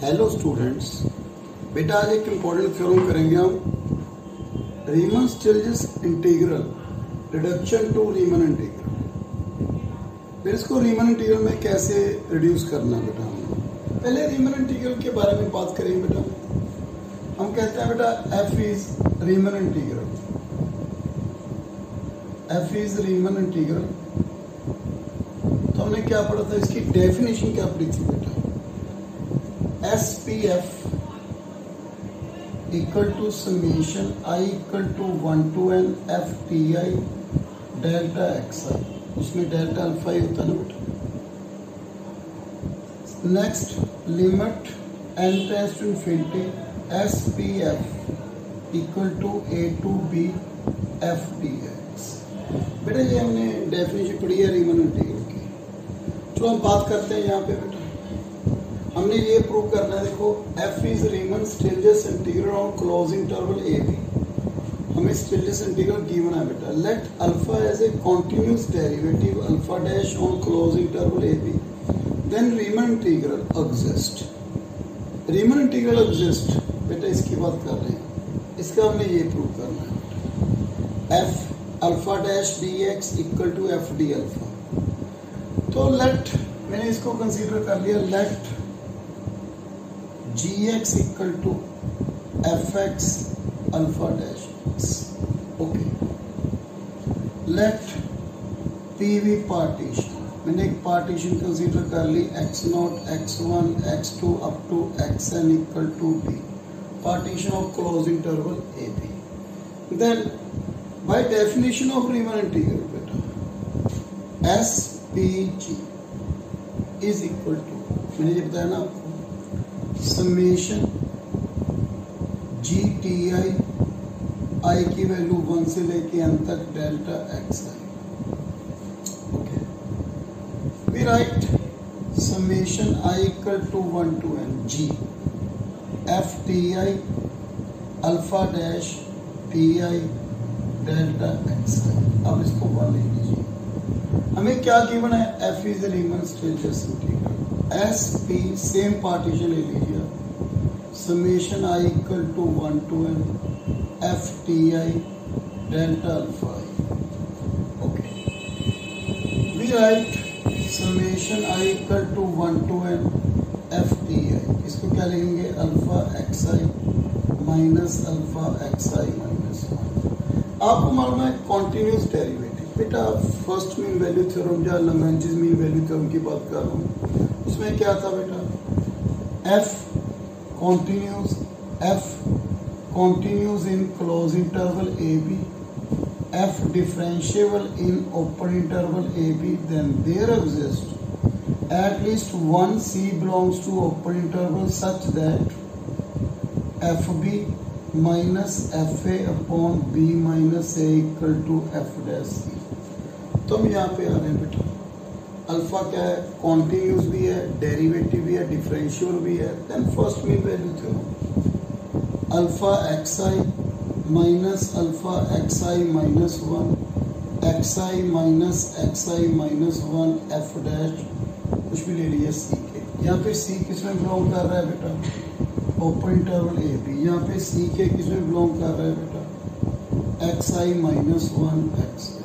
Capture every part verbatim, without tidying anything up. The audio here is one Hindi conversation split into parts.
हेलो स्टूडेंट्स, बेटा आज एक इम्पोर्टेंट थ्योरम करेंगे हम Riemann Stieltjes integral reduction to Riemann integral. फिर इसको रीमन इंटीग्रल में कैसे रिड्यूस करना है बेटा। हम पहले रीमन इंटीग्रल के बारे में बात करेंगे बेटा। हम कहते हैं बेटा F is Riemann integral, F is Riemann integral. तो हमने क्या पढ़ा था, इसकी डेफिनेशन क्या पढ़ी थी बेटा। S P F equal to summation I equal to one to N F T I delta X I, उसमें डेल्टा अल्फा ही होता है ना बेटा। Next limit N tends to infinity S P F equal to A to B F D X. बेटा ये हमने डेफिनेशन पढ़ी है रीमन इंटीग्रल की। चलो हम बात करते हैं यहाँ पे बेटा। हमने ये प्रूव करना है, देखो f is Riemann Stieltjes integral on close interval A B. हमें स्टिल्जिस इंटीग्रल गिवन है बेटा। Let alpha as a continuous derivative alpha dash on close interval A B, then Riemann integral exist. Riemann integral exist बेटा, इसकी बात कर रहे हैं। इसका हमने ये प्रूव करना है, f alpha dash D X equal to F D alpha. तो लेट, मैंने इसको कंसीडर कर लिया, let G X equal to F X alpha dash X. Okay, let P be partition, मैंने एक पार्टीशन कंसीडर कर ली, X naught X one X two up to X N equal to B, partition of close interval A B. Then by definition of Riemann integral बेटा, S P G is equal to, मैंने ये बताया ना आपको, समेशन जी टी आई, आई की वैल्यू वन से लेके एन तक delta X I. Okay, we write summation I equal to one to N G F T I alpha dash T I delta X I. अब इसको वन ले लीजिए। हमें क्या गिवन है, F is Riemann Stieltjes integral, S P same partition ले लीजिए, summation I equal to one to N F T I delta alpha I. Okay, we write summation I equal to one to N F T I, इसको क्या लिखेंगे, alpha X I minus alpha X I minus one. आपको मालूम है कॉन्टिन्यूस डेरिवेटिव बेटा, फर्स्ट मीन वैल्यू थ्योरम या लैग्रेंज मीन वैल्यू थ्योरम की बात कर रहा हूँ। उसमें क्या था बेटा, F continuous, F continuous in close interval A B, F differentiable in open interval A B, then there exist at least one C belongs to open interval such that F B minus F A upon B minus A equal to F dash C. तो हम यहाँ पे आ रहे हैं बेटा, अल्फा क्या है, कॉन्टिन्यूस भी है, डेरिवेटिव भी है, डिफरेंशियल भी है। Then first mean value theorem, alpha X I minus alpha X I minus one, X I minus X I minus one F dash कुछ भी ले लिया सी के। यहाँ पे सी किसमें बिलोंग कर रहा है बेटा, ओपन इंटरवल ए बी। यहाँ पे सी के किसमें बिलोंग कर रहा है बेटा, X I minus one X I.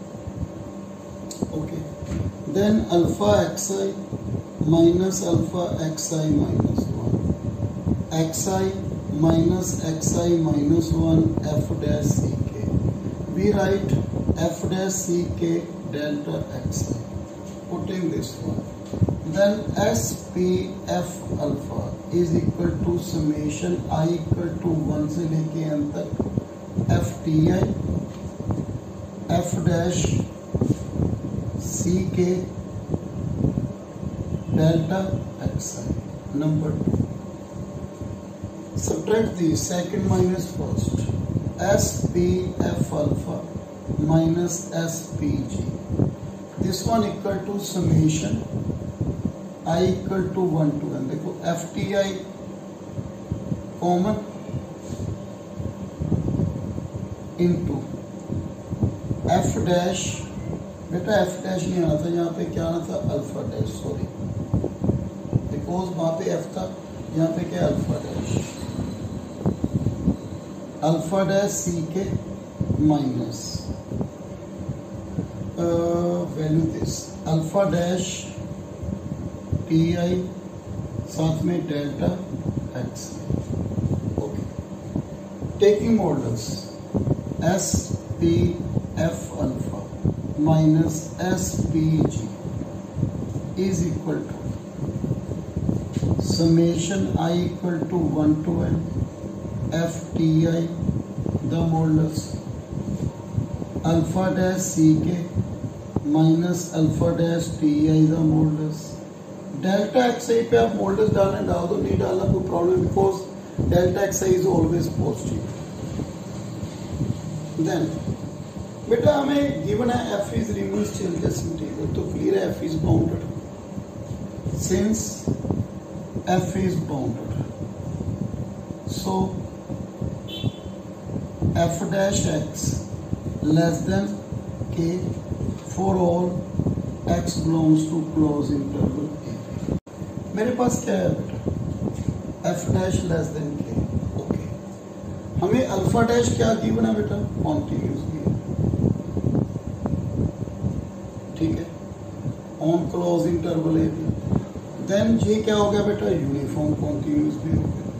Okay, then alpha X I minus alpha X I minus one, X I minus X I minus one F dash C K. We write F dash C K delta X I, putting this one. Then S P F alpha is equal to summation I equal to one से लेके एन तक F T I F dash C K delta X I. Number two, subtract the second minus first, S P F alpha minus S P G, this one equal to summation I equal to one to n। देखो F T I common into F dash, बेटा एफ डैश नहीं आना था, यहाँ पे क्या आना था, अल्फा डैश, सॉरी बिकॉज वहाँ पे एफ था, यहाँ पे क्या alpha dash, alpha dash C K minus value this alpha dash T I साथ में delta X. Okay, taking modulus S P F alpha minus S P G is equal to summation I equal to one to n f t I the modulus alpha dash c k minus alpha dash t I the modulus delta xi पे आप modulus डालने डाल दो, नहीं डालना कोई problem, because delta xi is always positive. Then बेटा हमें गिवन है f is Riemann Stieltjes integral, तो क्लियर है f is bounded. Since f is bounded, so f dash x less than k for all x belongs to closed interval a. मेरे पास क्या है बेटा, f dash less than k. Okay, हमें अल्फा डैश क्या गिवन है बेटा, कॉन्टिन्यूस गिवन, ठीक है, on close interval A B. Then ये क्या हो गया बेटा, यूनिफॉर्म कॉन्टिन्यूस भी हो गया.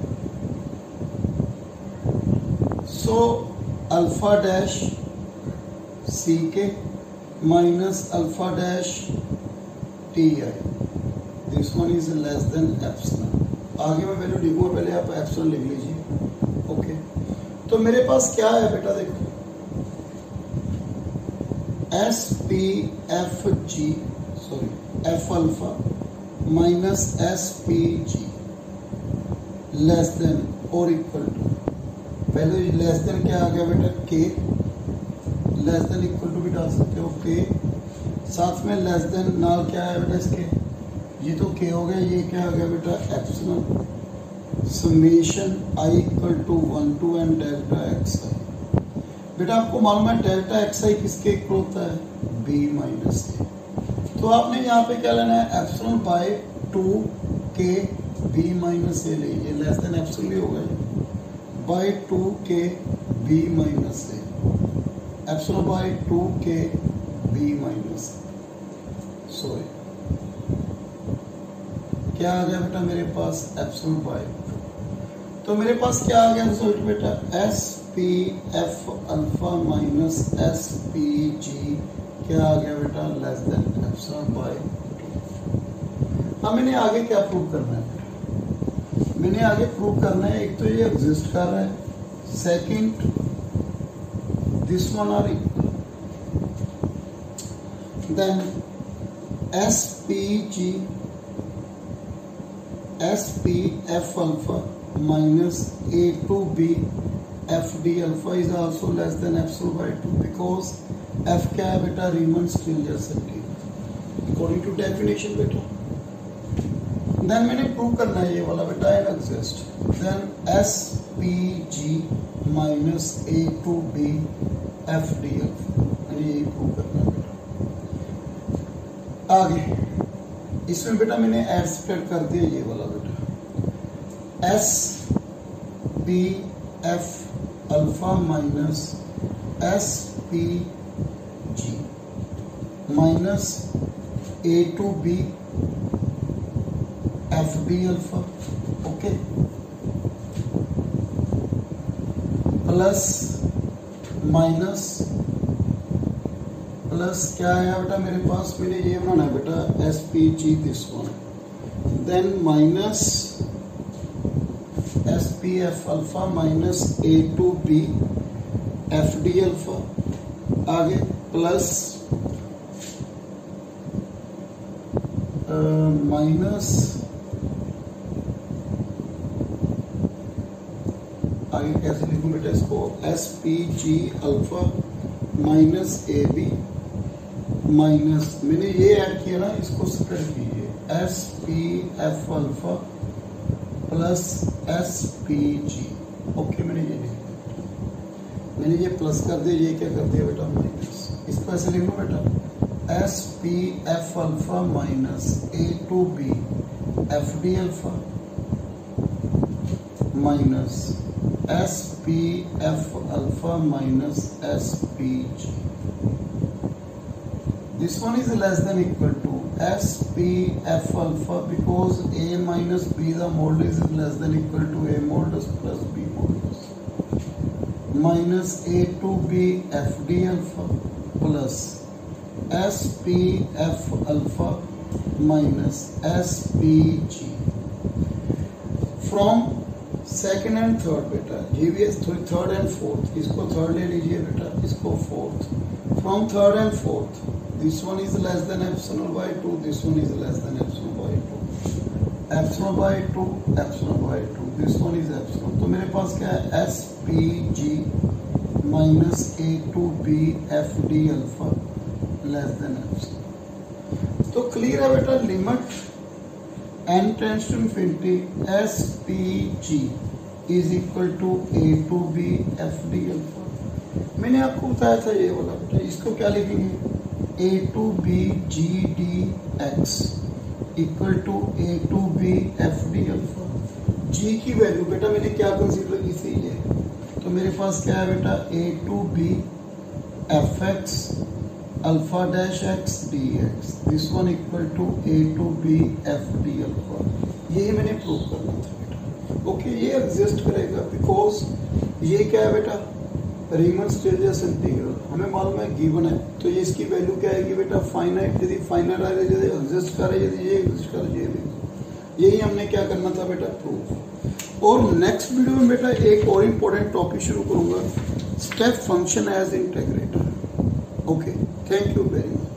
So alpha dash C K minus alpha dash T I, this one is less than epsilon. आगे मैं वैल्यू लिखूंगा, पहले आप एप्सिलॉन लिख लीजिए. ओके, तो मेरे पास क्या है बेटा, देखो S P F G sorry F alpha minus S P G less than और इक्वल टू, पहले लेस देन क्या आ गया बेटा, के, लेस देन इक्वल टू भी डाल सकते हो के, साथ में लेस देन नाल क्या है बेटा इसके, ये तो के हो गया, ये क्या आ गया बेटा epsilon, summation I equal to one to N delta X I. बेटा आपको मालूम है डेल्टा एक्स आई किसके इक्वल होता है, बी माइनस के. तो आपने यहाँ पे क्या लेना है, एप्सिलॉन बाय टू के बी माइनस ए लीजिए, लेस देन एप्सिलॉन भी होगा बाय टू के B minus A, epsilon by two के बी माइनस सॉरी क्या आ गया बेटा मेरे पास, एप्सिलॉन बाय टू. तो मेरे पास क्या आ गया रिजल्ट बेटा, S P F alpha minus S P G क्या आ गया बेटा, less than epsilon by two. अब मैंने आगे क्या प्रूव करना है, मैंने आगे प्रूव करना है, एक तो ये एग्जिस्ट कर रहा है, second this one are equal, then S P G S P F alpha minus A to B F D alpha is also less than epsilon by two, because f क्या है बेटा, Riemann Stieltjes integral according to definition बेटा. देन मैंने प्रूव करना है ये वाला बेटा and exist, then S P G minus A to B F D alpha, मैंने यही प्रूव करना है बेटा. आगे इसमें बेटा मैंने एड स्प्रेड कर दिया ये वाला बेटा, S P F alpha minus S P G minus A to B F D alpha, okay, plus minus plus क्या है बेटा मेरे पास, मैंने ये बनाना है बेटा S P G this one, then minus S P F alpha minus A to B F D alpha, आगे प्लस माइनस आगे कैसे लिखूं बेटा इसको, S P G alpha minus A B minus, मैंने ये ऐड किया ना, इसको स्प्रेड कीजिए, S P F alpha plus S P G. Okay, मैंने ये लिख दिया, मैंने ये प्लस कर दिया, ये क्या कर दिया बेटा माइनस, इसको ऐसे लिख लो बेटा S P F alpha minus A to B F D alpha minus S P F alpha minus S P G. This one is less than equal to S P F alpha because A minus B the modulus is less than equal to A modulus plus B modulus minus A to B F D alpha plus S P F alpha minus S P G. From second and third बेटा G V S third and fourth, इसको third ले लीजिए बेटा, इसको fourth. From third and fourth, this one is less than epsilon by two, this one is less than epsilon by two, epsilon by two, epsilon by two, this one is epsilon. तो मेरे पास क्या है S P G minus A to B F D alpha less than epsilon. तो क्लियर है बेटा, limit n tends to infinity S P G is equal to A to B F D alpha. मैंने आपको बताया था ये वाला बेटा, इसको क्या लिखेंगे A to B G D X equal to A to B F D alpha. G की वैल्यू बेटा मैंने क्या कंसीडर की थी ये, तो मेरे पास क्या है बेटा A to B F X alpha dash X D X, this one equal to A to B F D alpha. यही मैंने प्रूव करना था बेटा. ओके, ये एग्जिस्ट करेगा बिकॉज ये क्या है बेटा रीमन स्टेजेस इंटीग्रल हमें मालूम है गिवन है, तो ये इसकी वैल्यू क्या आएगी बेटा फाइनाइट. यदि फाइनाइट आएगा, यदि एग्जिस्ट करे, यदि ये एग्जिस्ट करे, ये भी. यही हमने क्या करना था बेटा प्रूफ. और नेक्स्ट वीडियो में बेटा एक और इम्पोर्टेंट टॉपिक शुरू करूंगा, step function as integrator. Okay, thank you very much.